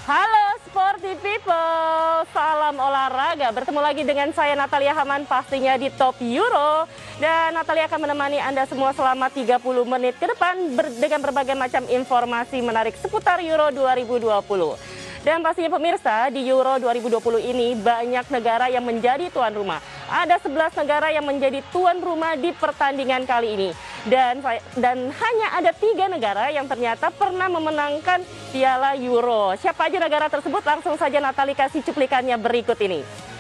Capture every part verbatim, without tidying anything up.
Halo Sporty People, salam olahraga. Bertemu lagi dengan saya Natalia Haman pastinya di Top Euro. Dan Natalia akan menemani Anda semua selama tiga puluh menit ke depan ber dengan berbagai macam informasi menarik seputar Euro dua ribu dua puluh. Dan pastinya pemirsa, di Euro dua ribu dua puluh ini banyak negara yang menjadi tuan rumah. Ada sebelas negara yang menjadi tuan rumah di pertandingan kali ini. Dan, dan hanya ada tiga negara yang ternyata pernah memenangkan Piala Euro. Siapa aja negara tersebut? Langsung saja Natali kasih cuplikannya berikut ini.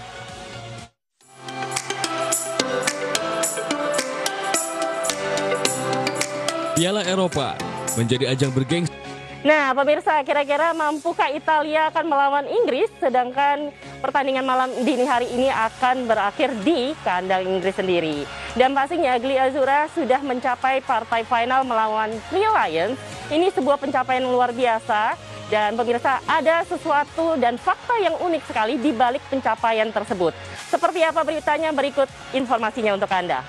Piala Eropa menjadi ajang bergengsi. Nah, pemirsa, kira-kira mampukah Italia akan melawan Inggris? Sedangkan pertandingan malam dini hari ini akan berakhir di kandang Inggris sendiri. Dan pastinya Gli Azzurra sudah mencapai partai final melawan Three Lions. Ini sebuah pencapaian luar biasa. Dan pemirsa, ada sesuatu dan fakta yang unik sekali di balik pencapaian tersebut. Seperti apa beritanya? Berikut informasinya untuk Anda.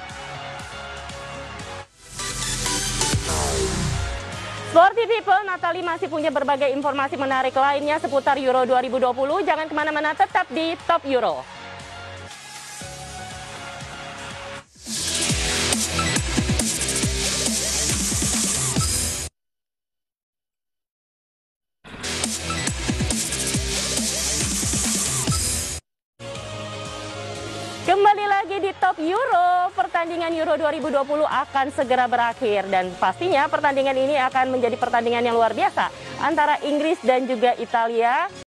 Sporty People, Natali masih punya berbagai informasi menarik lainnya seputar Euro dua ribu dua puluh. Jangan kemana-mana, tetap di Top Euro. Kembali lagi di Top Euro, pertandingan Euro dua ribu dua puluh akan segera berakhir dan pastinya pertandingan ini akan menjadi pertandingan yang luar biasa antara Inggris dan juga Italia.